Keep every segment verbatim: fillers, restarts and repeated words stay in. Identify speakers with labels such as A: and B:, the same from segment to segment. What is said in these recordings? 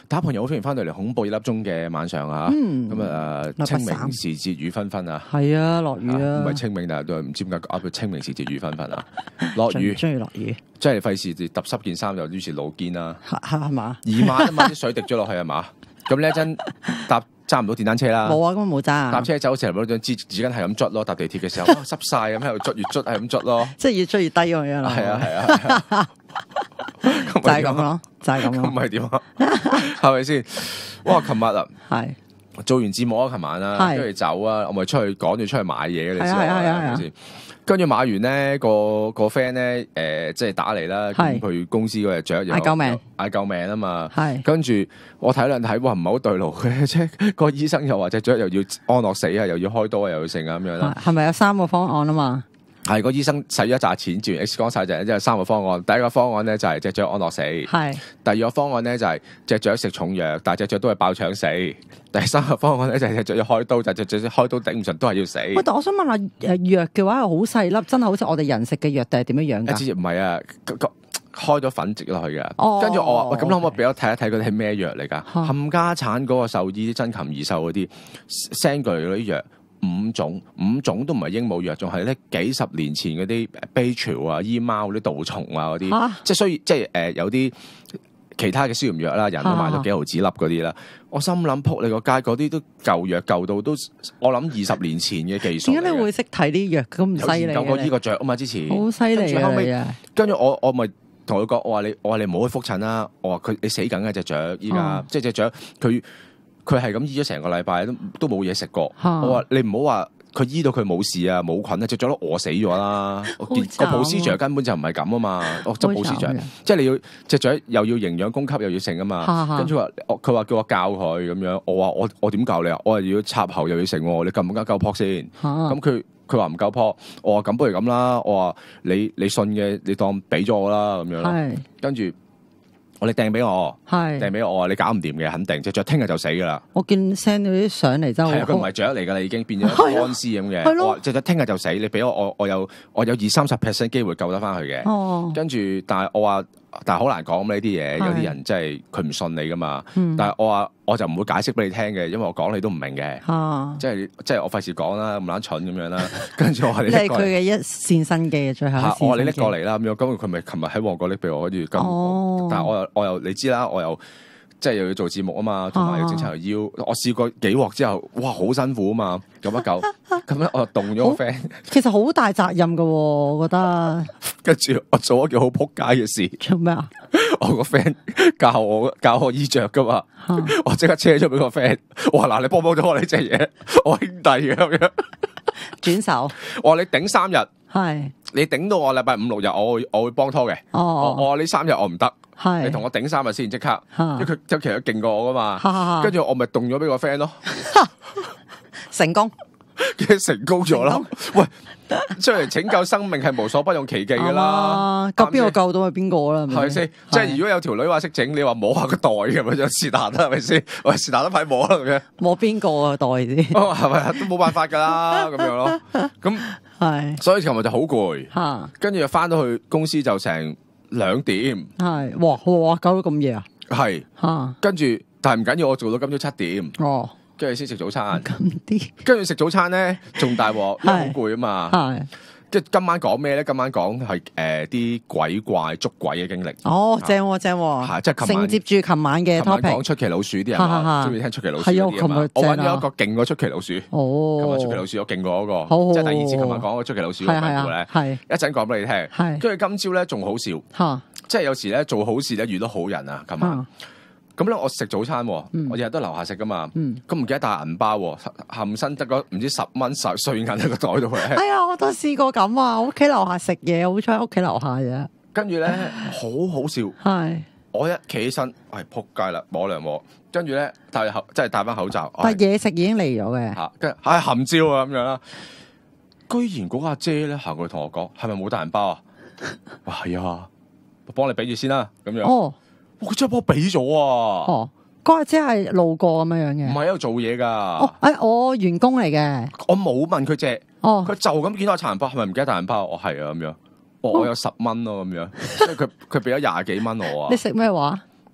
A: 打朋友好歡迎翻到嚟恐怖一粒鐘嘅晚上啊！咁啊、嗯，清明時節雨紛紛啊，
B: 係啊，落雨啊，
A: 唔係清明，但係都唔知點解噏到清明時節雨紛紛啊，落雨，
B: 中意落雨，
A: 即係費事揼濕件衫，就於是露肩啦，
B: 係係嘛？
A: 二晚啊嘛，啲水滴咗落去係嘛？咁呢一陣搭揸唔到電單車啦，
B: 冇啊，根本冇揸。
A: 搭車走成日攞張紙紙巾係咁捽咯，搭地鐵嘅時候濕晒咁喺度捽，越捽係咁捽咯，
B: 即係越捽越低咁樣啦。
A: 係啊係啊。
B: 就係咁咯，就係咁咯。
A: 咁咪點啊？係咪先？哇！琴日啊，
B: 係
A: 做完節目啊，琴晚啊，跟住走啊，我咪出去趕住出去買嘢嘅，你知
B: 係啊係啊
A: 係咪先？跟住買完咧，個個 friend 咧，誒，即係打嚟啦，咁佢公司嗰隻雀又
B: 嗌救命，
A: 嗌救命啊嘛。
B: 係跟
A: 住我睇兩睇，哇，唔係好對路嘅，即係個醫生又話隻雀又要安樂死啊，又要開刀啊，又要剩啊咁樣啦。
B: 係咪有三個方案啊嘛？
A: 係個醫生使咗一紮錢，做完 X 光晒就即係三個方案。第一個方案咧就係隻雀安樂死，係。第二個方案咧就係隻雀食重藥，但係隻雀都係爆腸死。第三個方案咧就係隻雀要開刀，但係隻雀開刀頂唔順都係要死。喂，
B: 但我想問下，誒藥嘅話係好細粒，真係好似我哋人食嘅藥定係點樣樣㗎？
A: 之前唔係啊，開咗粉植落去嘅。
B: 哦。
A: 跟住我話喂，咁可唔可以俾我睇一睇嗰啲係咩藥嚟㗎？冚家產嗰個獸醫啲珍禽異獸嗰啲 send 過嚟嗰啲藥。五種五種都唔係鸚鵡藥，仲係咧幾十年前嗰啲 Baytril 啊、醫貓嗰啲杜蟲啊嗰啲，啊、即係所以即係誒、呃、有啲其他嘅消炎藥啦，人都買咗幾毫子粒嗰啲啦。我心諗撲你個街嗰啲都舊藥舊到都，我諗二十年前嘅技術。點解
B: 你會識睇啲藥咁唔犀利？
A: 有過呢個藥啊嘛，之前
B: 好犀利啊！
A: 後尾跟住我我咪同佢講，我話你我話你唔好去覆診啦，我話佢你死緊嘅隻雀依家，即係隻雀佢。佢係咁醫咗成個禮拜都都冇嘢食過，啊、我話你唔好話佢醫到佢冇事啊冇菌啊，隻雀都餓死咗啦。個保絲雀根本就唔係咁啊嘛，我執保絲雀，即係你要隻雀又要營養供給又要剩啊嘛。跟住話佢話叫我教佢咁樣，我話我我點教你啊？我話要插喉又要剩，你夠唔夠夠撲先？咁佢佢話唔夠撲，我話咁不如咁啦，我話你你信嘅你當俾咗我啦咁樣，跟住。我你掟俾我，掟俾我，我話你搞唔掂嘅，肯定隻雀聽日就死噶啦。我見 send 到啲相嚟之後，係啊，佢唔係雀嚟噶啦，已經變咗乾屍咁嘅。我話隻雀聽日就死，你俾我，我我有我有二三十 percent 機會救得翻佢嘅。哦，跟住但係我話，但係好難講呢啲嘢，有啲人真係佢唔信你噶嘛。但係我話我就唔會解釋俾你聽嘅，因為我講你都唔明嘅。即係即係我費事講啦，咁撚蠢咁樣啦。跟住我話你，即係佢嘅一線生機最後。我話你拎過嚟啦，咁樣，咁佢咪琴日喺旺角拎俾我，跟住咁。但係我又我又你知啦，我又即係又要做節目啊嘛，同埋要整齊條腰。我試過幾鑊之後，哇，好辛苦啊嘛，咁一嚿咁咧，我就動咗個 friend。其實好大責任噶，我覺得。跟住我做一件好撲街嘅事。做咩啊？我個 friend 教我教我衣着噶嘛，我即刻車咗俾個 friend。我話嗱，你幫幫咗我呢隻嘢，我兄弟嘅咁樣。轉手。我話你頂三日。係。你頂到我禮拜五六日，我會我會幫拖嘅。哦。我話呢三日我唔得。係，你同我頂三日先即刻，因為佢即係其實勁過我噶嘛，跟住我咪動咗俾個 friend 咯，成功，成功咗啦。喂，出嚟拯救生命係無所不用其技噶啦，救邊個救到係邊個啦？係咪先？即係如果有條女話識整，你話摸下個袋咁樣就是但啦，係咪先？喂，是但都快摸啦咁樣，摸邊個個袋先？哦，係咪都冇辦法噶啦，咁樣咯。咁係，所以琴日就好攰，跟住又翻到去公司就成兩點，係哇哇搞到咁夜啊！係吓，跟住但係唔緊要，我做到今朝七點哦，跟住先食早餐。咁啲，跟住食早餐咧仲大鑊，因為好攰啊嘛。係，即係今晚講咩咧？今晚講係誒啲鬼怪捉鬼嘅經歷。哦，正正，係即係承接住琴晚嘅 topic，講出奇老鼠啲人啊，中意聽出奇老鼠啲啊嘛。我揾咗一個勁過出奇老鼠。哦，琴日出奇老鼠我勁過嗰個，即係第二次琴日講個出奇老鼠嗰個咧。係一陣講俾你聽。係，跟住今朝咧仲好笑。吓，即係有時咧做好事咧遇到好人啊。琴晚咁咧我食早餐，我日日都樓下食噶嘛。咁唔記得帶銀包，冚身得個唔知十蚊十碎銀喺個袋度咧。哎呀，我都試過咁啊！我屋企樓下食嘢，好彩屋企樓下啫。跟住咧好好笑，係我一企起身，係仆街啦，摸兩摸，跟住咧戴口即係戴翻口罩。但係嘢食已經嚟咗嘅，吓跟住唉含招啊咁樣啦。居然嗰個阿姐咧行過去同我講，係咪冇帶銀包啊？哇係啊，我幫你俾住先啦，咁樣。哦。佢真係幫我俾咗啊！哦，嗰日即係路過咁樣樣嘅，唔係喺度做嘢噶。哦，誒，我員工嚟嘅，我冇問佢借。哦，佢就咁見到個殘包，係咪唔記得帶銀包？我係啊，咁樣。我有十蚊咯，咁樣。即係佢佢俾咗廿幾蚊我啊。你食咩話？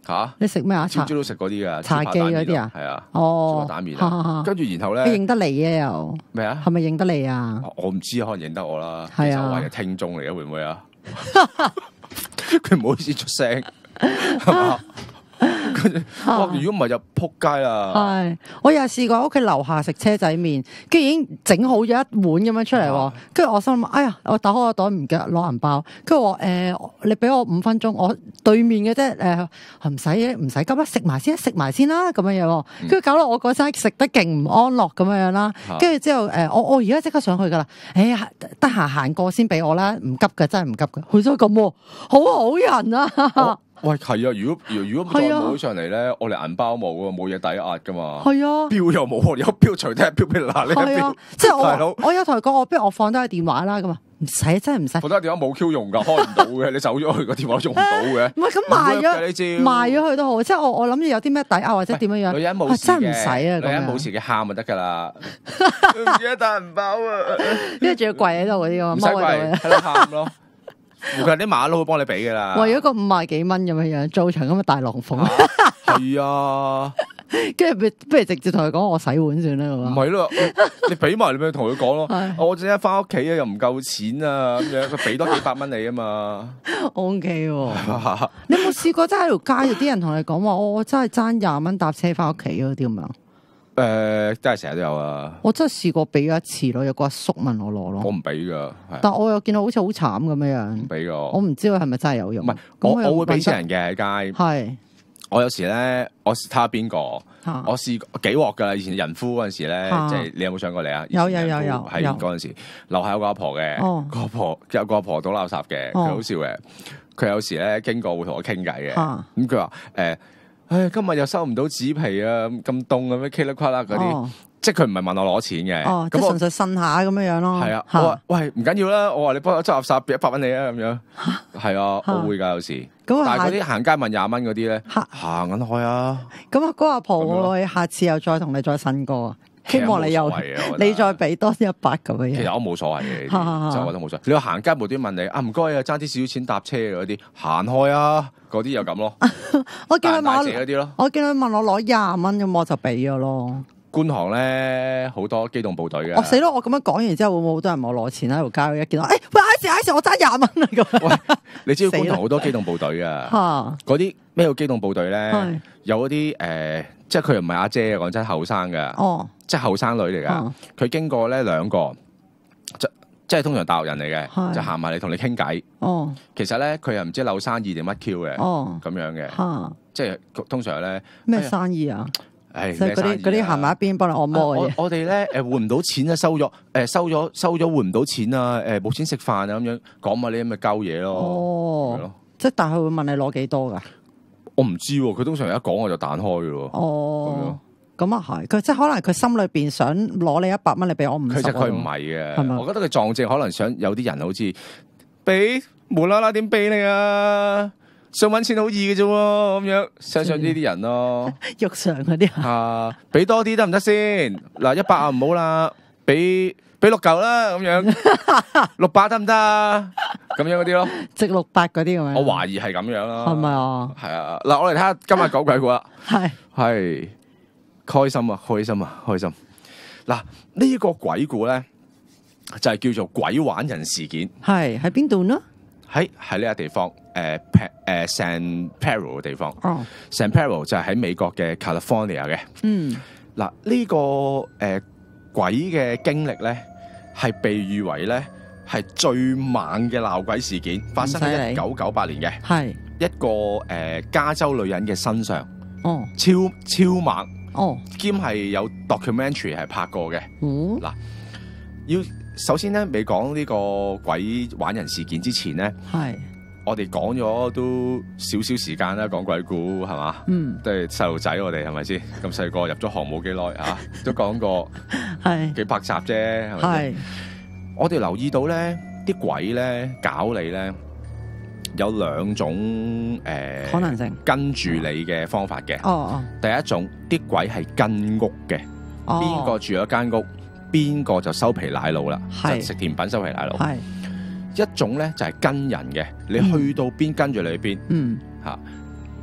A: 嚇，
B: 你食咩啊？
A: 朝朝都食嗰啲噶，
B: 茶記嗰啲啊？
A: 係啊，
B: 哦，
A: 蛋麵啊，跟住然後咧，
B: 佢認得你啊又
A: 咩啊？
B: 係咪認得你啊？
A: 我唔知，可能認得我啦。
B: 係啊，
A: 其實我係聽眾嚟嘅，會唔會啊？佢唔好意思出聲，係嘛？跟住，哇！如果唔係就撲街啦。
B: 係，我又試過喺屋企樓下食車仔麵，跟住已經整好咗一碗咁樣出嚟喎。跟住我心諗，哎呀，我打開個袋唔記得攞銀包。跟住我誒，你俾我五分鐘，我對面嘅啫誒，唔使唔使急啦，食埋先，食埋先啦咁樣樣。跟住搞到我嗰陣食得勁唔安樂咁樣樣啦。跟住之後誒，我我而家即刻上去噶啦。哎呀，得閒行過先俾我啦，唔急嘅，真係唔急嘅。佢都咁喎，好好人啊！
A: 喂，係啊！如果如果再冇上嚟咧，我哋銀包冇啊，冇嘢抵押噶嘛。係啊，標又冇，有標隨聽標俾你嗱，呢一標。即係我我有同佢講，我不如我放低個電話啦，咁啊，唔使真係唔使。放低電話冇 Q 用噶，開唔到嘅，你走咗去個電話用唔到嘅。唔係咁賣咗，賣咗佢都好。即係我我諗住有啲咩抵押或者點樣樣。女人冇事嘅，真係唔使啊。女人冇事嘅喊就得噶啦。唔記得帶銀包啊！
B: 跟住仲要跪喺度嗰啲，
A: 唔使跪喺度喊咯。附近啲馬騮會幫你俾噶啦，
B: 為咗個五廿幾蚊咁樣樣做場咁嘅大龍鳳，
A: 係啊，
B: 跟住不如直接同佢講我洗碗算啦，
A: 唔係咯，你俾埋你咪同佢講咯，我陣間翻屋企啊又唔夠錢啊咁樣，佢俾多幾百蚊你啊嘛
B: ，O K 喎，你有冇試過真係喺條街有啲人同你講話，我我真係爭廿蚊搭車翻屋企嗰啲咁樣？
A: 誒、呃，真係成日都有啊！
B: 我真係試過俾咗一次咯，有個阿叔問我攞咯，
A: 我唔俾噶，
B: 但我又見到好似好慘咁樣樣，唔
A: 俾我，
B: 我唔知佢係咪真係有用。
A: 唔係，我我會俾錢人嘅喺街，係我有時咧，我睇下邊個，我試過幾鑊噶啦。以前人夫嗰陣時咧，即係你有冇上過嚟啊？
B: 有有有有，
A: 喺嗰陣時樓下有個阿婆嘅，個阿婆有個阿婆倒垃圾嘅，佢好笑嘅。佢有時咧經過會同我傾偈嘅，咁佢話誒。唉，今日又收唔到紙皮啊！咁凍咁樣噼里啪啦嗰啲，即係佢唔係問我攞錢嘅，
B: 哦，即係純粹呻下咁樣樣咯。係
A: 啊，我話喂唔緊要啦，我話你幫我執垃圾，俾一百蚊你啊咁樣。係啊，我會㗎有時。但係嗰啲行街問廿蚊嗰啲咧，行緊開啊。咁啊，嗰阿婆會下次又再同你再呻過啊。希望你又你再俾多一百咁嘅嘢。其實我冇所謂嘅，就我覺得冇所謂。你話行街無端問你啊，唔該啊，爭啲少少錢搭車嗰啲，行開啊，嗰啲又咁咯。我見佢問我見佢問我攞廿蚊咁，我就俾咗咯。觀塘咧好多機動部隊嘅。我死咯！我咁樣講完之後，會唔會好多人問我攞錢喺條街？一見到，誒喂，I 時 I 時，我爭廿蚊啊咁。喂，你知道觀塘好多機動部隊啊？嗰啲咩叫機動部隊咧？有嗰啲誒，即係佢又唔係阿姐啊，講真，後生嘅。哦。即係後生女嚟噶，佢經過咧兩個，即即係通常大陸人嚟嘅，就行埋嚟同你傾偈。哦，其實咧佢又唔知扭生意定乜 Q 嘅，哦，咁樣嘅，即係通常咧咩生意啊？誒，嗰啲嗰啲行埋一邊幫你按摩嘅嘢。我哋咧誒換唔到錢啊，收咗誒收咗收咗換唔到錢啊，誒冇錢食飯啊咁樣講埋呢啲咁嘅鳩嘢咯。哦，即係但係佢會問你攞幾多噶？我唔知喎，佢通常一講我就彈開嘅喎。哦。咁啊係，佢即係可能佢心裏邊想攞你一百蚊，你俾我五十。其實佢唔係嘅，係咪？我覺得佢撞正，可能想有啲人好似俾無啦啦點俾你啊？想搵錢好易嘅啫，咁樣相信呢啲人咯。肉償嗰啲啊，俾多啲得唔得先？嗱，一百啊唔好啦，俾俾六嚿啦，咁樣六百得唔得？咁樣嗰啲咯，值六百嗰啲咁樣。我懷疑係咁樣咯，係咪啊？係啊，嗱，我嚟睇下今日講鬼故啦，係係。開心啊，開心啊，開心！嗱，呢個鬼故咧就係叫做鬼玩人事件。係喺邊度呢？喺喺呢個地方，誒誒 San Pedro 嘅地方。哦 San Pedro 就係喺美國嘅 California 嘅。嗯，嗱，呢個誒鬼嘅經歷咧，係被譽為咧係最猛嘅鬧鬼事件，發生喺一九九八年嘅。係一個誒加州女人嘅身上。哦，超超猛。哦，兼係有 documentary 係拍過嘅。嗯，嗱，要首先咧，未講呢個鬼玩人事件之前咧，係我哋講咗都少少時間啦，講鬼故係嘛？嗯，都係細路仔，我哋係咪先？咁細個入咗行冇幾耐啊，都講過係幾百集啫，係咪？係我哋留意到咧，啲鬼咧搞你咧。有兩種誒、呃、可能性跟住你嘅方法嘅。哦哦，第一種啲鬼係跟屋嘅，邊個、哦、住咗間屋，邊個就收皮奶路啦，就食甜品收皮奶路。係一種咧就係、是、跟人嘅，你去到邊跟住你去邊。嗯，嚇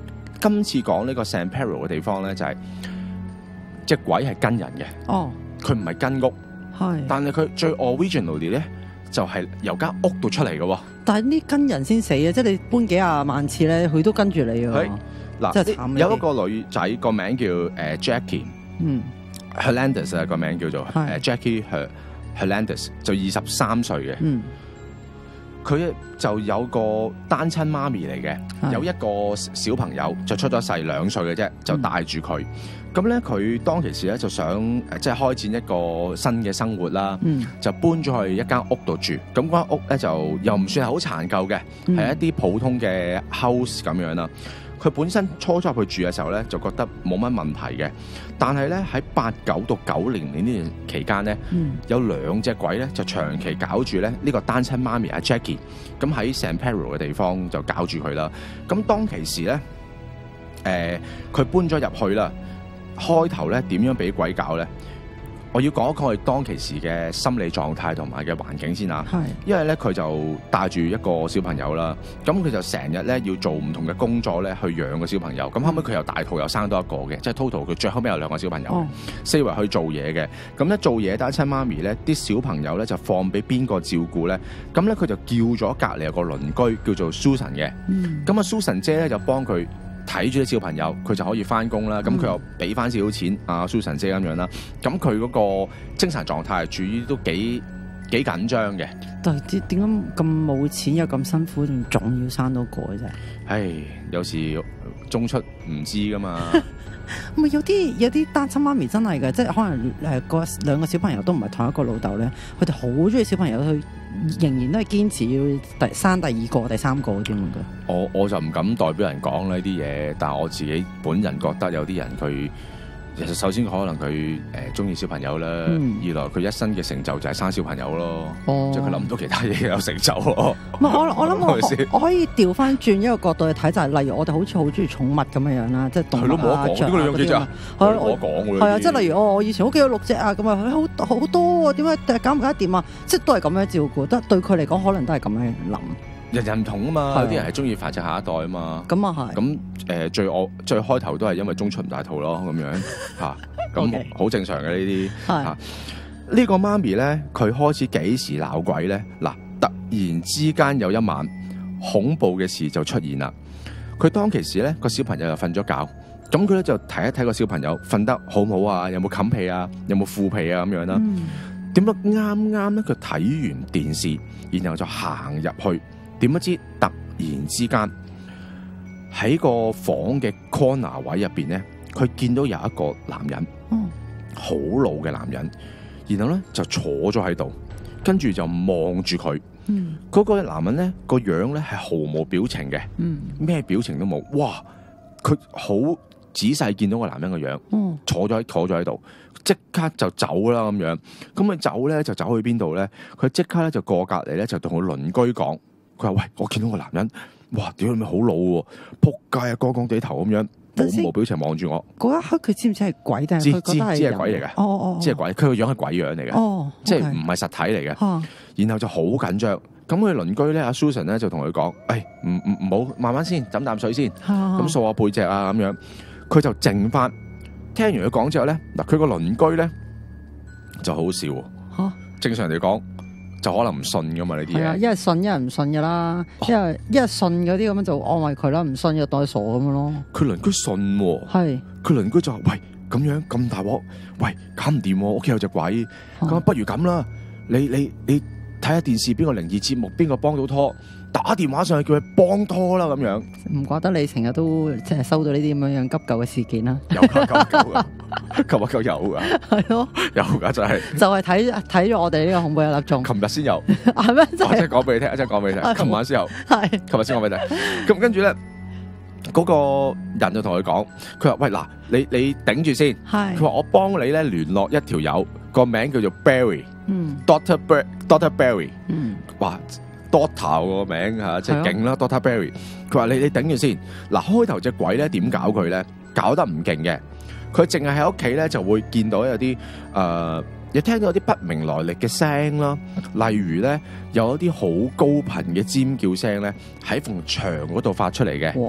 A: 今次講呢個 San Pedro 嘅地方咧，就係隻鬼係跟人嘅。
B: 哦，
A: 佢唔係跟屋，
B: 係，
A: 但係佢最 originally 咧就係由間屋度出嚟嘅。
B: 但係呢跟人先死啊！即係你搬幾廿萬次咧，佢都跟住你喎。
A: 嗱，
B: 真係慘。
A: 有一個女仔個名叫誒 Jackie，
B: 嗯
A: Hernandez 啊個名叫做誒 Jackie Hernandez，就二十三歲嘅。
B: 嗯，
A: 佢就有個單親媽咪嚟嘅，有一個小朋友就出咗世兩歲嘅啫，就帶住佢。咁咧佢當其時咧就想誒即係開展一個新嘅生活啦，
B: 嗯、
A: 就搬咗去一間屋度住。咁間屋咧就又唔算係好殘舊嘅，係、嗯、一啲普通嘅 house 咁樣啦。佢本身初初入去住嘅時候咧，就覺得冇乜問題嘅。但係咧喺八九到九零年呢段期間咧，嗯、有兩隻鬼咧就長期搞住咧呢個單親媽咪阿 Jackie， 咁喺 San Pedro 嘅地方就搞住佢啦。咁當其時咧，誒、呃、佢搬咗入去啦。開頭咧點樣俾鬼搞咧？我要講一講佢當其時嘅心理狀態同埋嘅環境先啊。係，因為咧佢就帶住一個小朋友啦，咁佢就成日咧要做唔同嘅工作咧去養個小朋友。咁後尾佢又大肚又生多一個嘅，即係 total 佢最後尾有兩個小朋友，哦、四圍去做嘢嘅。咁咧做嘢單親媽咪咧，啲小朋友咧就放俾邊個照顧咧？咁咧佢就叫咗隔離有個鄰居叫做 Susan 嘅。嗯。咁啊 Susan 姐咧就幫佢睇住啲小朋友，佢就可以翻工啦。咁佢、嗯、又俾翻少少錢啊 Susan 姐咁樣啦。咁佢嗰個精神狀態係處於都幾幾緊張嘅。但係點解咁冇錢又咁辛苦，仲仲要生多個嘅啫？唉，有時中出唔知噶嘛。唔係有啲有啲單親媽咪真係嘅，即係可能誒個兩個小朋友都唔係同一個老豆咧，佢哋好中意小朋友，佢仍然都係堅持要第生第二個、第三個添嘅。我我就唔敢代表人講呢啲嘢，但係我自己本人覺得有啲人佢其實首先可能佢誒中意小朋友啦，嗯、二來佢一生嘅成就就係生小朋友咯，哦、即係佢諗唔到其他嘢有成就咯。唔係我我諗我我可以調翻轉一個角度去睇，就係、是、例如我哋好似好中意寵物咁樣樣啦，即係動物啊、雀啊嗰啲啊。係啊，我講㗎。係啊，即係例如我我以前屋企有六隻啊，咁啊，好好多啊，點解搞唔搞得掂啊？即係都係咁樣照顧，得對佢嚟講可能都係咁樣諗。人人唔同啊嘛，有啲人係中意繁殖下一代啊嘛。咁啊係。咁誒最我最開頭都係因為中出唔大肚咯，咁樣嚇，咁好正常嘅呢啲嚇。呢個媽咪咧，佢開始幾時鬧鬼咧？嗱，突然之間有一晚恐怖嘅事就出現啦。佢當其時咧個小朋友又瞓咗覺，咁佢咧就睇一睇個小朋友瞓得好唔好啊？有冇冚被啊？有冇敷被啊？咁樣啦。點解啱啱咧佢睇完電視，然後就行入去。點不知突然之間喺個房嘅 corner 位入邊咧，佢見到有一個男人，好、嗯、老嘅男人，然後咧就坐咗喺度，跟住就望住佢。嗰、嗯、個男人咧個樣咧係毫無表情嘅，咩、嗯、表情都冇。哇！佢好仔細見到個男人嘅樣，嗯、坐咗喺坐咗喺度，即刻就走啦咁樣。咁佢走咧就走去邊度咧？佢即刻咧就過隔籬咧就同佢鄰居講。佢話：喂，我見到個男人，哇！屌你咪好老喎，仆街啊，光光地頭咁樣，毫無表情望住我。嗰一刻佢知唔知係鬼定係佢覺得係人？知係鬼嚟嘅，哦哦，知係鬼。佢個樣係鬼樣嚟嘅，哦，即係唔係實體嚟嘅。哦、然後就好緊張。咁佢鄰居咧，阿 Susan 咧就同佢講：誒，唔唔唔好，慢慢先，飲啖水先。咁掃下背脊啊，咁樣。佢就靜翻。聽完佢講之後咧，嗱，佢個鄰居咧就好笑。嚇、啊，正常嚟講。就可能唔信噶嘛呢啲嘢，一係信一係唔信噶啦，一係一係信嗰啲咁樣就安慰佢啦，唔信就當傻咁樣咯。佢鄰居信喎，係佢鄰居就話：喂，咁樣咁大鑊，喂，搞唔掂，屋企有隻鬼，咁不如咁啦，你你你睇下電視邊個靈異節目，邊個幫到拖，打電話上去叫佢幫拖啦咁樣。唔怪得你成日都即係收到呢啲咁樣樣急救嘅事件啦。有噶急救噶，急救有噶，係咯，有噶真係。就係睇睇咗我哋呢個恐怖一粒鐘。琴日先有，係咩？我真係講俾你聽，真係講俾你聽。琴晚先有，係。琴日先講俾你聽。咁跟住咧，嗰個人就同佢講，佢話：喂嗱，你你頂住先。係。佢話我幫你咧聯絡一條友，個名叫做 Barry，嗯 ，Doctor Bar，Doctor Barry，嗯，哇。Doctor 個名嚇，即係勁啦 Doctor Barry。佢話：你你頂住先。嗱，開頭隻鬼咧點搞佢咧？搞得唔勁嘅，佢淨係喺屋企咧就會見到有啲誒、呃，你聽到有啲不明來歷嘅聲啦。例如咧，有一啲好高頻嘅尖叫聲咧喺埲牆嗰度發出嚟嘅。哇！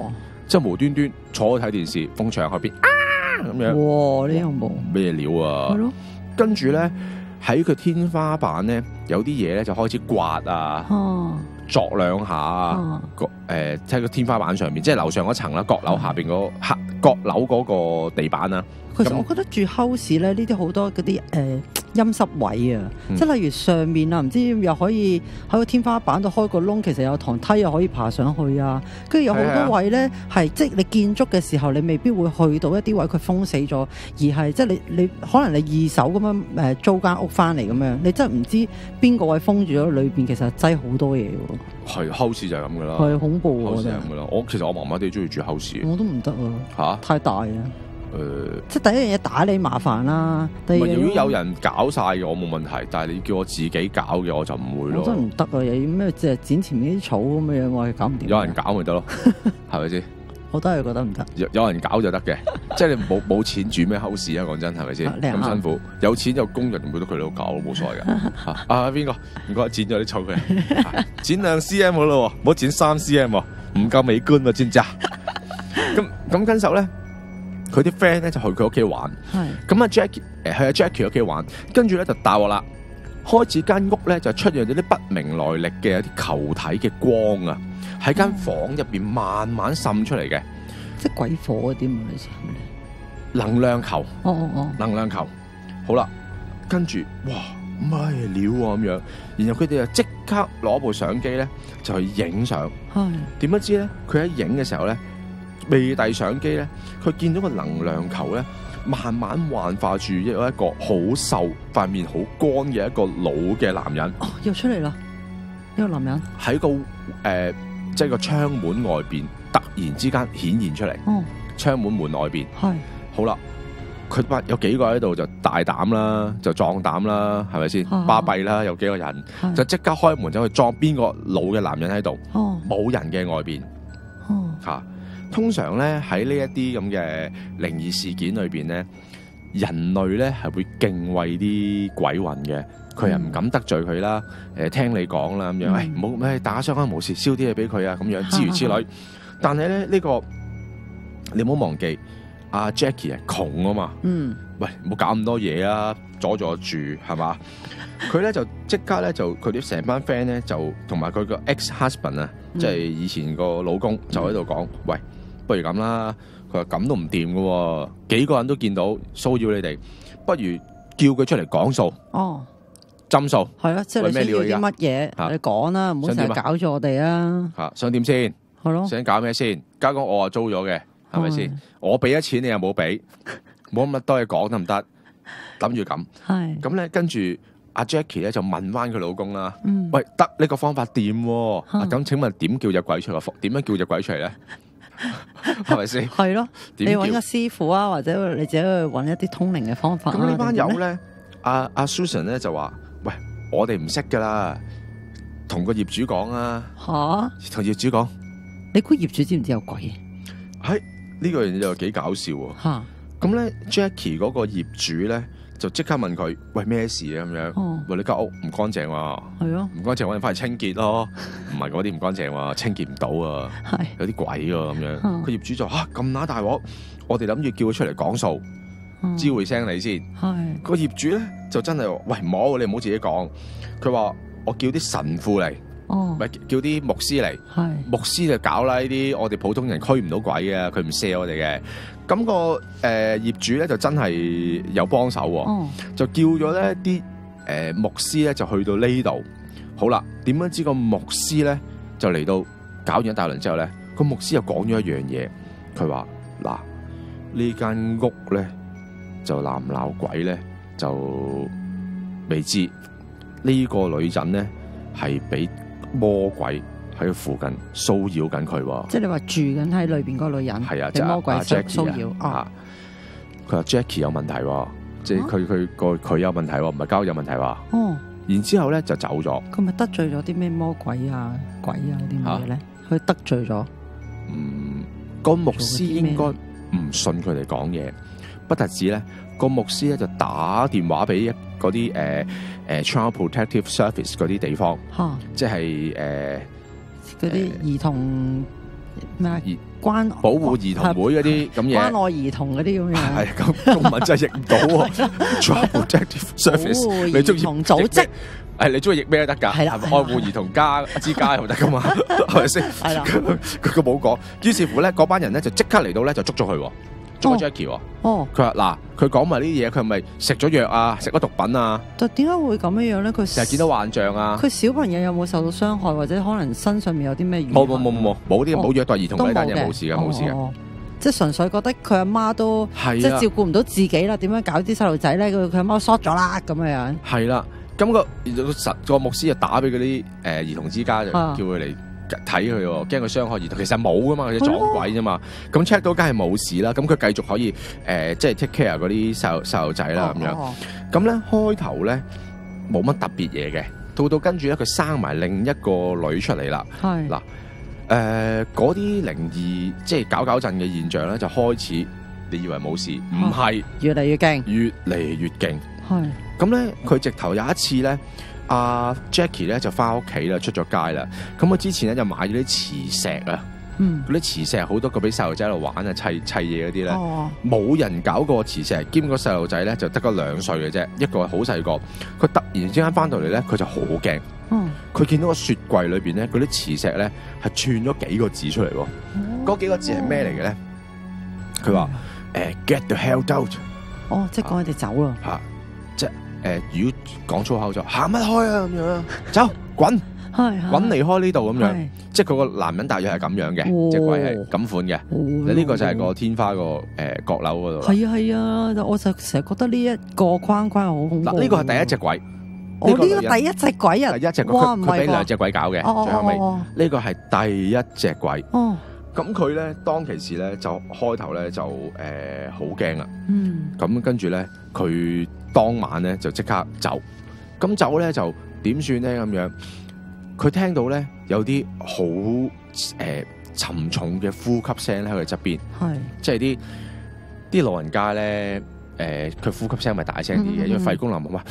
A: 即係無端端坐喺睇電視，埲牆後邊啊咁樣。
B: 哇！呢恐怖
A: 咩料啊？
B: 係咯。
A: 跟住咧喺佢天花板咧有啲嘢咧就開始刮啊，
B: 哦，
A: 鑿兩下啊，個誒喺個天花板上面，即係樓上嗰層啦，閣樓下邊嗰黑閣樓嗰個地板啦。
B: 其實我覺得住 house 咧，呢啲好多嗰啲誒陰濕位啊，嗯、即係例如上面啊，唔知又可以喺個天花板度開個窿，其實有堂梯又可以爬上去啊。跟住有好多位咧，係即係你建築嘅時候，你未必會去到一啲位佢封死咗，而係即係你你可能你二手咁樣誒租間屋翻嚟咁樣，你真係唔知邊個位封住咗，裏邊其實擠好多嘢喎。
A: 係 house 就係咁噶啦，
B: 係恐怖啊！
A: 係咁噶啦。我其實我麻麻地中意住 house，
B: 我都唔得啊，
A: 嚇
B: 太大啊！
A: 誒，
B: 即係第一樣嘢打你麻煩啦。第二，
A: 如果有人搞晒嘅，我冇問題。但係你叫我自己搞嘅，我就唔會咯。
B: 我真係唔得啊！又要咩即係剪前面啲草咁嘅樣，我係搞唔掂。
A: 有人搞咪得咯，係咪先？
B: 我都係覺得唔得。
A: 有有人搞就得嘅，即係你冇冇錢住咩 house 啊？講真係咪先？咁、啊、辛苦，有錢有工人，唔會得佢喺度搞，冇所謂㗎。啊邊個？唔該，剪咗啲草佢，剪兩 cm 好咯，唔好剪三 cm，唔夠美觀嘛，知唔知啊？咁咁跟手咧。佢啲 friend 咧就去佢屋企玩，咁啊 Jackie 誒去阿 Jackie 屋企玩，跟住咧就大鑊啦，開始間屋咧就出現咗啲不明來歷嘅一啲球體嘅光啊，喺間房入邊慢慢滲出嚟嘅，
B: 即係鬼火嗰啲嘛，
A: 能量球，
B: 哦哦哦，
A: 能量球，好啦，跟住哇咩料啊咁樣，然後佢哋就即刻攞部相機咧就去影相，點不知咧佢喺影嘅時候咧。未遞相機咧，佢見到個能量球咧，慢慢幻化住一個一個好瘦、塊面好乾嘅一個老嘅男人。
B: 哦，又出嚟啦！呢個男人
A: 喺個誒、呃，即係個窗門外邊，突然之間顯現出嚟。哦，窗門門外邊係好啦，佢班有幾個喺度就大膽啦，就壯膽啦，係咪先？巴閉啦，有幾個人就即刻開門走去撞邊個老嘅男人喺度。哦，冇人嘅外邊。哦，吓、啊。通常咧喺呢一啲咁嘅靈異事件裏邊咧，人類咧係會敬畏啲鬼魂嘅，佢又唔敢得罪佢啦，誒、呃、聽你講啦咁樣，誒唔好咩打傷啊，冇事燒啲嘢俾佢啊，咁樣諸如此類。但係咧呢、呢個你唔好忘記，阿、啊、Jackie 係窮啊嘛，嗯，喂唔好搞咁多嘢啊，阻住我住係嘛？佢咧就即刻咧就佢啲成班 friend 咧就同埋佢個 ex husband 啊，嗯、即係以前個老公就喺度講，嗯、喂。不如咁啦，佢話咁都唔掂㗎，幾個人都見到騷擾你哋，不如叫佢出嚟講數。哦，針數係咯，即係你需要啲乜嘢，你講啦，唔好成日搞住我哋啊。吓，想點先？係咯，想搞咩先？間屋我啊租咗嘅，係咪先？我俾咗錢，你又冇俾，冇咁多嘢講得唔得？諗住咁，係咁咧，跟住阿 Jackie 咧就問翻佢老公啦。嗯，喂，得呢個方法掂？咁請問點叫隻鬼出嚟？點樣叫隻鬼出嚟咧？係咪先？係咯，你揾個師傅啊，或者你自己去揾一啲通靈嘅方法。咁呢班友咧，阿阿 Susan 咧就話：喂，我哋唔識噶啦，同個業主講啊。吓，同業主講，你估業主知唔知有鬼？係呢個人又幾搞笑喎。吓，咁咧 Jackie 嗰個業主咧就即刻問佢：喂，咩事啊？咁樣，喂，你間屋唔乾淨喎。係啊，唔乾淨，我哋翻嚟清潔咯。唔係嗰啲唔乾淨喎，清潔唔到啊。係有啲鬼喎咁樣。個、嗯、業主就吓咁乸大鑊，我哋諗住叫佢出嚟講數，知會聲你先。係個業主咧就真係喂，唔好，你唔好自己講。佢話我叫啲神父嚟，哦，咪叫啲牧師嚟。係牧師就搞啦，呢啲我哋普通人驅唔到鬼嘅，佢唔射我哋嘅。咁、那個誒、呃、業主咧就真係有幫手，哦，就叫咗咧啲誒牧師咧就去到呢度。好啦，點樣知個牧師咧就嚟到搞完一大輪之後咧，個牧師又講咗一樣嘢，佢話嗱，呢間屋咧就鬧唔鬧鬼咧就未知，呢、這個女人咧係俾魔鬼喺附近騷擾緊佢。即係你話住緊喺裏邊嗰個女人係啊，俾魔鬼騷擾啊。佢話 Jackie 有問題，即係佢佢個佢有問題，唔係交有問題話。哦，然之後咧就走咗。佢咪得罪咗啲咩魔鬼啊、鬼啊啲乜嘢咧？佢、啊、得罪咗。嗯，個牧師應該唔信佢哋講嘢，不特止咧，個牧師咧就打電話俾嗰啲誒誒 Child Protective Service 嗰啲地方，啊、即係誒嗰啲兒童
B: 咩啊？關
A: 保護兒童會嗰啲咁嘢，
B: 關愛兒童嗰啲咁樣。
A: 係咁中文真係譯唔到喎。Child Protective Service， 你中意
B: 同組織，
A: 係你中意譯咩都得㗎，
B: 係啦，
A: 愛護兒童家之家又得㗎嘛，係咪先？
B: 係啦，
A: 佢佢冇講，於是乎咧，嗰班人咧就即刻嚟到咧就捉咗佢喎。捉 Jackie 喎，
B: 哦，
A: 佢話嗱，佢講埋呢啲嘢，佢係咪食咗藥啊，食咗毒品啊？
B: 就點解會咁樣樣咧？佢
A: 成日見到幻象啊！
B: 佢小朋友有冇受到傷害，或者可能身上面有啲咩？
A: 冇冇冇冇冇啲冇虐待兒童
B: 呢
A: 單嘢冇事嘅，冇事嘅。
B: 即係純粹覺得佢阿媽都即係照顧唔到自己啦，點樣搞啲細路仔咧？佢佢阿媽 short 咗啦，咁樣樣。
A: 係啦，咁個實個牧師就打俾嗰啲誒兒童之家，就叫佢嚟睇佢喎，驚佢傷害兒童。其實冇噶嘛，佢撞鬼啫嘛。咁 check 到梗係冇事啦。咁佢繼續可以誒，即係 take care 嗰啲細路細路仔啦咁樣。咁咧開頭咧冇乜特別嘢嘅，到到跟住咧佢生埋另一個女出嚟啦。
B: 係嗱
A: 誒嗰啲靈異即係搞搞震嘅現象咧，就開始你以為冇事，唔係
B: 越嚟越勁，
A: 越嚟越勁。
B: 係
A: 咁咧，佢直頭有一次咧。阿、啊、Jackie 咧就翻屋企啦，出咗街啦。咁佢之前咧就買咗啲磁石啊，
B: 嗯，
A: 嗰啲磁石好多個俾細路仔喺度玩啊，砌砌嘢嗰啲咧，冇、哦、人搞過磁石。兼個細路仔咧就得嗰兩歲嘅啫，一個好細個。佢突然之間翻到嚟咧，佢就好驚。嗯，佢見到個雪櫃裏邊咧，嗰啲磁石咧係串咗幾個字出嚟喎。嗰、哦、幾個字係咩嚟嘅咧？佢話誒 Get the hell out。
B: 哦，即係講佢哋走啦。
A: 嚇、啊，即係。誒，如果講粗口就行乜開啊咁樣，走滾，滾離開呢度咁樣，即係佢個男人大約係咁樣嘅，隻鬼係咁款嘅。你呢個就係個天花個誒閣樓嗰度。係啊係啊，我就成日覺得呢一個框框好恐怖。嗱，呢個係第一隻鬼。
B: 我呢個第一隻鬼啊！
A: 第一隻鬼，佢佢俾兩隻鬼搞嘅，最後尾呢個係第一隻鬼。哦，咁佢咧當其時咧就開頭咧就誒好驚啦。嗯，咁跟住咧佢。當晚咧就即刻走，咁走咧就點算咧咁樣？佢聽到咧有啲好誒沉重嘅呼吸聲咧喺佢側邊，係即係啲啲老人家咧誒，佢、呃、呼吸聲咪大聲啲嘅，嗯嗯嗯因為肺功能冇嘛，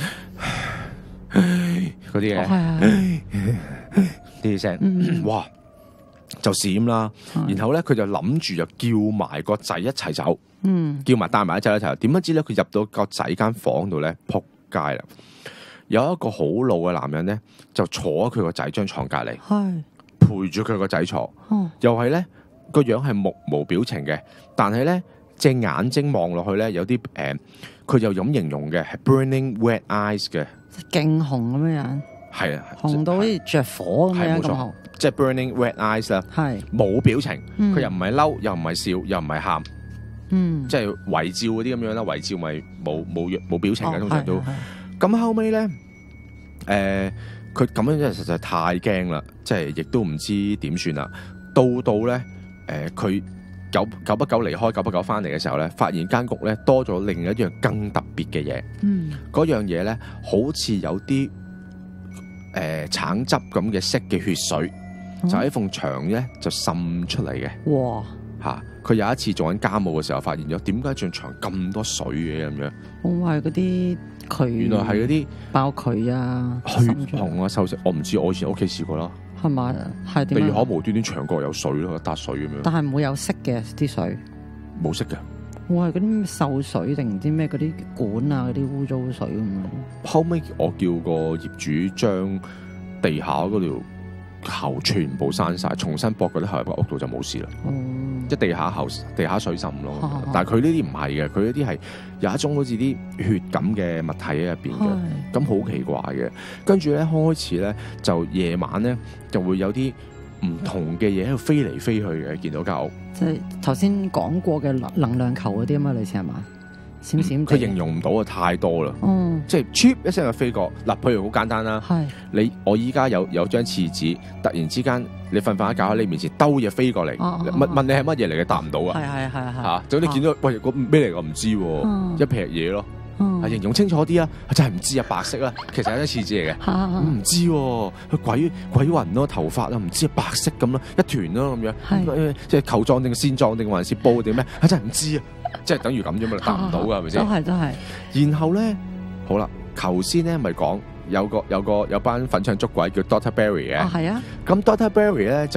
A: 嗰啲嘅，呢啲聲，哇就閃啦，然後咧佢就諗住就叫埋個仔一齊走。嗯，叫埋帶埋一仔一齊，點不知咧？佢入到個仔間房度咧，撲街啦！有一個好老嘅男人咧，就坐喺佢個仔張床隔籬，係陪住佢個仔坐，哦、又係咧個樣係目無表情嘅，但係咧隻眼睛望落去咧有啲誒，佢、呃、就咁形容嘅係 burning red eyes 嘅，
B: 勁紅咁樣樣，係啊，紅到好似着火咁樣咁紅，
A: 即係 burning red eyes 啦，係冇表情，佢、嗯、又唔係嬲，又唔係笑，又唔係喊。嗯，即係遺照嗰啲咁樣啦，遺照咪冇冇冇表情嘅，通常都。咁後尾咧，誒、呃，佢咁樣真係實在太驚啦，即係亦都唔知點算啦。到到咧，誒、呃，佢久久不久離開，久不久翻嚟嘅時候咧，發現間屋咧多咗另一樣更特別嘅嘢。嗯，嗰樣嘢咧好似有啲誒、呃、橙汁咁嘅色嘅血水，嗯、就喺埲牆咧就滲出嚟嘅。哇！吓，佢有一次做緊家務嘅時候，發現咗點解張牆咁多水嘅咁樣？我係嗰啲渠，原來係嗰啲爆渠啊、血紅啊、鏽蝕。我唔知，我以前屋企試過啦。係咪？係點？地下無端端牆角有水咯，一笪水咁樣。但係唔會有色嘅啲水，冇色嘅。我係嗰啲鏽水定唔知咩嗰啲管啊，嗰啲污糟水咁樣。後尾我叫個業主將地下嗰條喉全部閂晒，重新駁嗰啲喉入個屋度就冇事啦。嗯，即係地下喉、地下水滲咯。啊、但係佢呢啲唔係嘅，佢呢啲係有一種好似啲血咁嘅物體喺入邊嘅，咁好奇怪嘅。跟住咧開始咧就夜晚咧就會有啲唔同嘅嘢喺度飛嚟飛去嘅，見到間屋。即係頭先講過嘅能能量球嗰啲啊嘛，類似係嘛？閃閃佢、嗯、形容唔到啊，太多啦。嗯，即係 cheap 一聲就飛過。嗱，譬如好簡單啦，係你我依家有有張廁紙，突然之間你瞓瞓一覺喺你面前兜嘢飛過嚟，問、啊、問你係乜嘢嚟嘅，答唔到啊。係係係係嚇，總之見到喂個咩嚟我唔知喎，啊、一撇嘢咯。係、啊、形容清楚啲啊！真係唔知啊，白色啊，其實係一張廁紙嚟嘅，唔、啊、知喎、啊，佢鬼鬼魂咯，頭髮啊，唔知啊，白色咁咯，一團咯咁樣，即係球狀定線狀定還是布定咩？真係唔知啊！即係等於咁啫嘛，答唔到噶係咪先？都係都係。然後咧，好啦，頭先咧咪講有個有個有班粉腸捉鬼叫 Doctor Barry 嘅，係啊。咁 Doctor Barry 咧就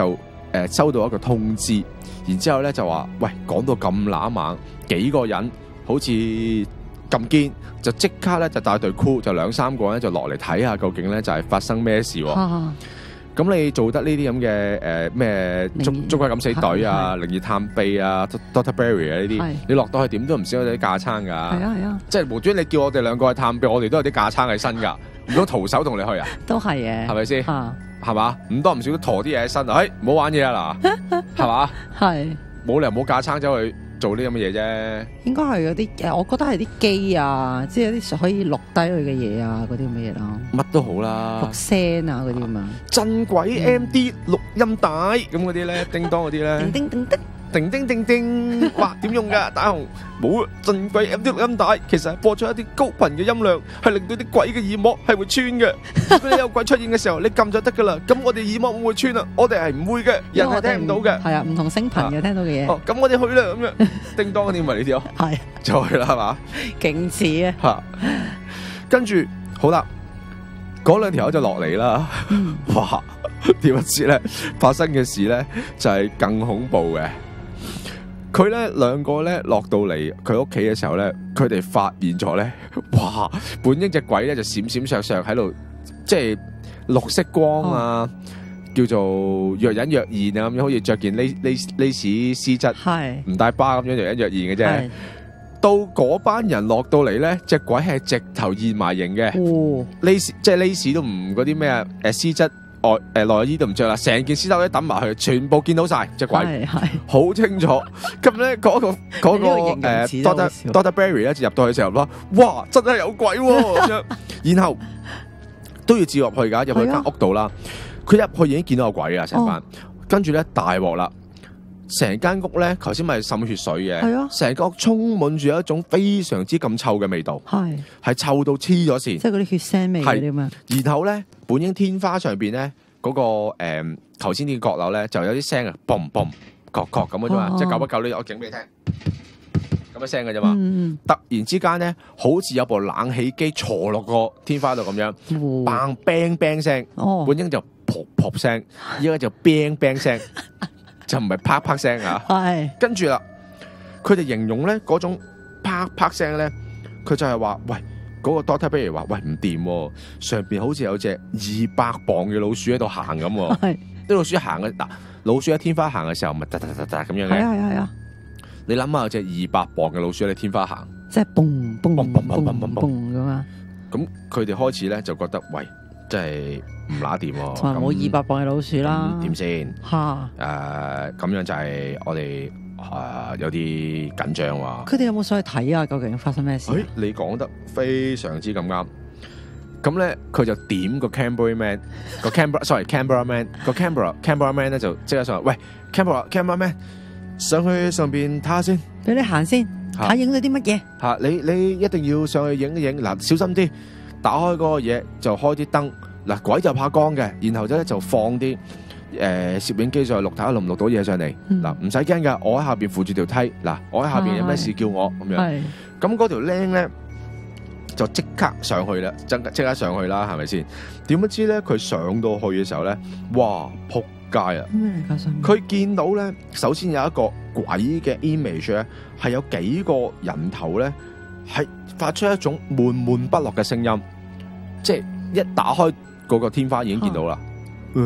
A: 誒收到一個通知，然之後咧就話：喂，講到咁乸猛，幾個人好似咁堅，就即刻咧就帶隊 crew 就兩三個人就落嚟睇下究竟咧就係發生咩事喎。
B: 啊
A: 咁你做得呢啲咁嘅誒咩捉捉鬼敢死隊啊、靈異探秘啊、Doctor Barry 啊呢啲，你落到去點都唔少有啲架撐㗎。係
B: 啊係啊，
A: 即係無端你叫我哋兩個去探秘，我哋都有啲架撐喺身㗎，唔通徒手同你去啊？
B: 都係嘅，
A: 係咪先？
B: 係
A: 係嘛？唔多唔少都陀啲嘢喺身啊！哎，唔好玩嘢啊嗱，係嘛？
B: 係
A: 冇理由冇架撐走去做呢咁嘅嘢啫。
B: 應該係嗰啲誒，我覺得係啲機啊，即係有啲可以錄低佢嘅嘢啊，嗰啲咁嘅嘢咯。
A: 乜都好啦，
B: 錄聲啊嗰啲咁啊，
A: 震鬼 M D 錄音帶咁嗰啲咧，叮當嗰啲咧，
B: 叮叮叮叮。
A: 叮叮叮叮，哇！點用㗎？大雄冇震鬼 M D 錄音帶，其實係播出一啲高頻嘅音量，係令到啲鬼嘅耳膜係會穿嘅。如果你有鬼出現嘅時候，你撳就得㗎啦。咁我哋耳膜會唔會穿啊？我哋係唔會嘅，人係聽唔到嘅。
B: 係啊，唔同聲頻嘅聽到嘅嘢。
A: 哦，咁我哋去啦咁樣。叮當嗰啲咪呢啲咯。係，就去啦係嘛？
B: 勁似啊！
A: 嚇，跟住好啦，嗰兩條友就落嚟啦。哇！點不知咧，發生嘅事咧就係更恐怖嘅。佢咧兩個咧落到嚟佢屋企嘅時候咧，佢哋發現咗咧，哇！本應隻鬼咧就閃閃爍爍喺度，即係綠色光啊，哦、叫做若隱若現啊，咁樣好似着件 lace lace lace 絲質，係唔帶疤咁樣若隱若現嘅啫。到嗰班人落到嚟咧，隻鬼係直頭現埋形嘅，哦、lace 即係 lace 都唔嗰啲咩啊誒絲質。外誒內衣都唔着啦，成件絲褸都抌埋去，全部見到晒隻鬼，好清楚。咁咧嗰個嗰、嗰個誒 Doctor Doctor Barry 咧就入到去嘅時候啦，哇！真係有鬼喎、啊、咁樣，然後都要照入去㗎，入去間屋度啦。佢入去已經見到有鬼啦，成班。跟住咧大鑊啦，成間屋咧頭先咪滲血水嘅，成個屋充滿住一種非常之咁臭嘅味道，係係臭到黐咗線，即係嗰啲血腥味嗰啲嘛。然後咧，本應天花上邊咧嗰個誒頭先啲閣樓咧就有啲聲啊，嘣嘣確確咁嘅啫嘛，即係久不久呢，我整俾你聽咁嘅聲嘅啫嘛。嗯、突然之間咧，好似有部冷氣機坐落個天花度咁樣，砰砰砰聲，哦、本應就噗噗聲，依家就砰砰聲。就唔係啪啪聲啊，係跟住啦，佢哋形容咧嗰種啪啪聲咧，佢就係話：喂，嗰、那個 Doctor Barry 話：喂，唔掂，上邊好似有隻二百磅嘅老鼠喺度行咁，係啲老鼠行嘅嗱，老鼠喺天花行嘅時候，咪噠噠噠噠咁樣嘅，係啊係啊，你諗下有隻二百磅嘅老鼠喺天花行，即係嘣嘣嘣嘣嘣嘣咁啊！咁佢哋開始咧就覺得：喂，真係唔乸掂喎，同埋冇二百磅嘅老鼠啦，點先？嚇！誒，咁樣就係我哋誒有啲緊張喎。佢哋有冇上去睇啊？究竟發生咩事？誒，你講得非常之咁啱。咁咧，佢就點個 Canberra Man 個 Canberra，sorry Canberra Man 個 Canberra Canberra Man 咧就即刻上嚟，喂 Canberra Canberra Man 上去上邊睇下先，俾你行先，睇影到啲乜嘢？嚇！你你一定要上去影一影，嗱小心啲，打開嗰個嘢就開啲燈。嗱，鬼就怕光嘅，然後咧就放啲誒攝影機上去錄，睇下錄唔錄到嘢上嚟。嗱、嗯，唔使驚噶，我喺下邊扶住條梯。嗱，我喺下邊有咩事叫我咁樣。咁嗰條僆咧就即刻上去啦，即即刻上去啦，係咪先？點不知咧，佢上到去嘅時候咧，哇，撲街啊！佢見到咧，首先有一個鬼嘅 image 咧，係有幾個人頭咧，係發出一種悶悶不樂嘅聲音，即係一打開。嗰個天花已經見到啦，哇！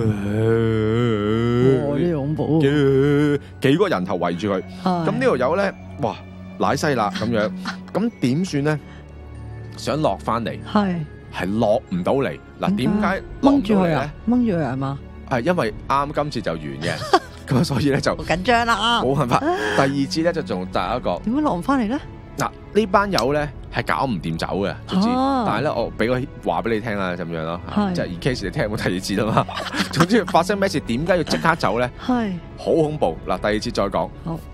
A: 呢恐怖，幾個人頭圍住佢，咁呢條友咧，哇，瀨西啦咁樣，咁點算咧？想落翻嚟，係係落唔到嚟。嗱，點解掹住佢啊？掹住佢係嘛？係因為啱今次就完嘅，咁所以咧就好緊張啦，冇辦法。第二次咧就仲第一個，點解落唔翻嚟咧？嗱，呢班友咧係搞唔掂走嘅，總之，但係咧我俾個話俾你聽啦，咁樣咯，就係 in case 你聽冇第二節啊嘛。總之發生咩事，點解要即刻走咧？係好恐怖。嗱，第二節再講。好。